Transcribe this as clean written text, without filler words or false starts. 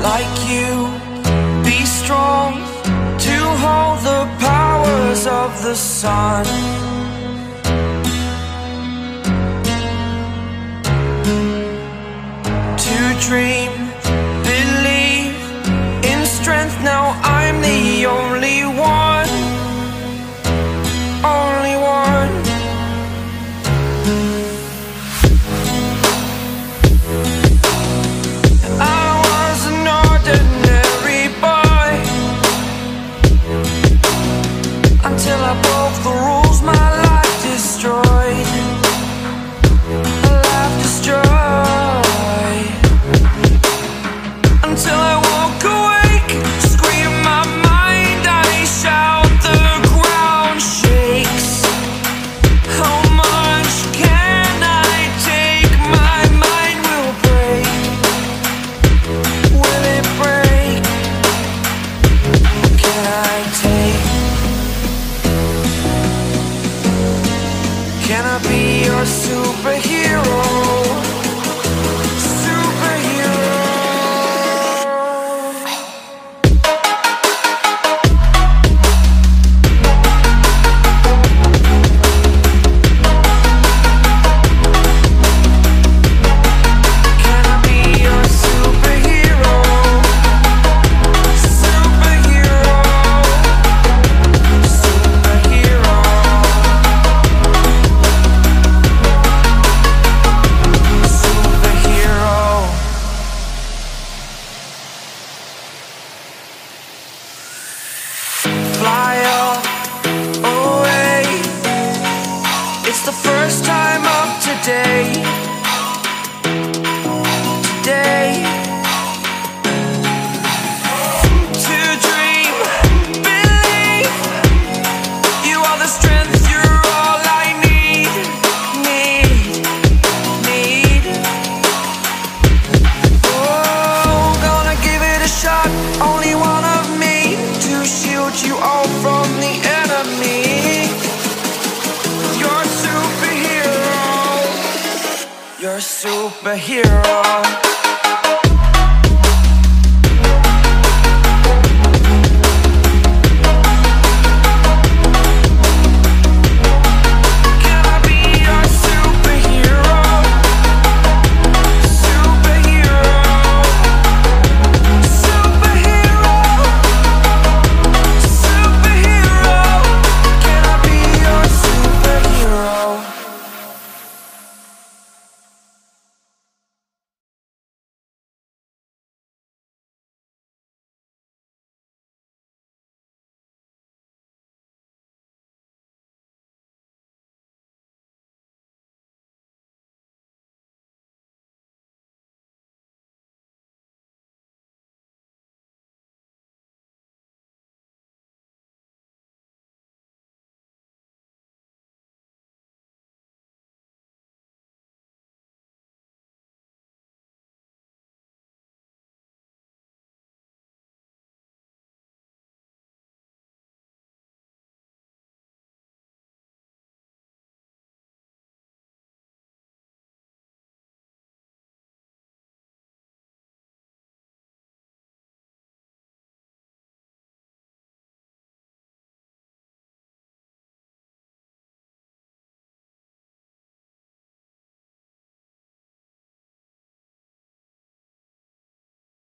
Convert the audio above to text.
like you, be strong to hold the powers of the sun. To dream, believe in strength. Now I'm the only one, only one. I was an ordinary boy until I broke the rules. My life destroyed, life destroyed. Until I woke awake, scream my mind, I shout, the ground shakes. How much can I take? My mind will break. Will it break? Can I take? Can I be your superhero? Superhero.